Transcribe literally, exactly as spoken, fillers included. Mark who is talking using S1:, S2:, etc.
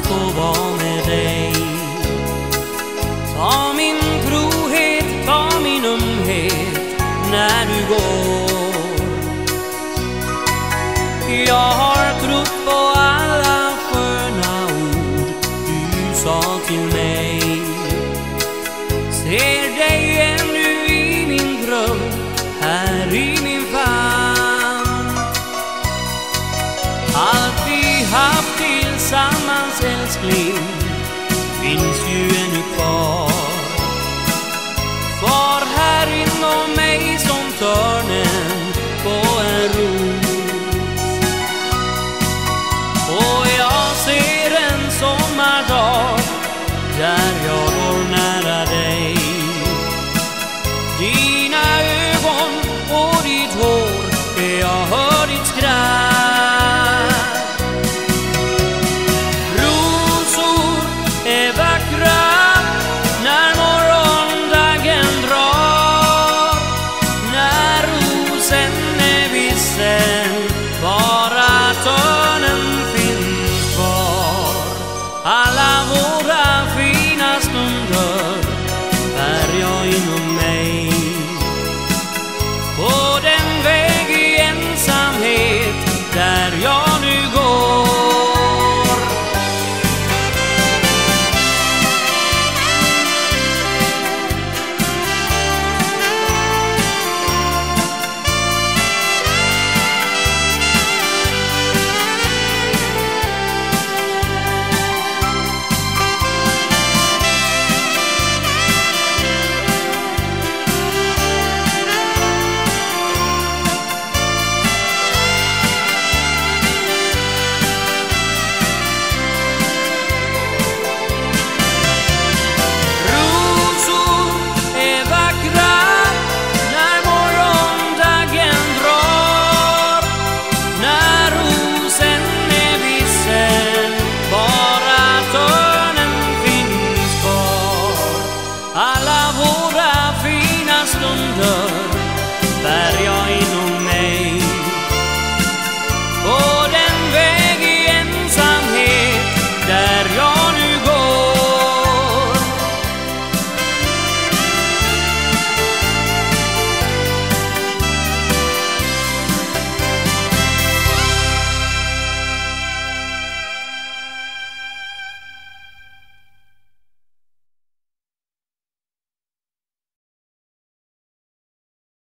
S1: få vara med dig. Ta min trohet, ta min ömhet när du går. Jag har trott på alla sköna ord du sa till mig. Ser dig ännu i min dröm, här i min famn. Allt vi haft tillsammans, älskling, finns ju ännu kvar. Kvar här inom mig som törnen på en ros. Och jag ser en sommardag där jag går nära dig. Dina ögon och ditt hår, jag hör ditt skratt. Rosor är vackra när morgondagen drar. När rosen är vissen, bara törnen finns kvar. Alla våra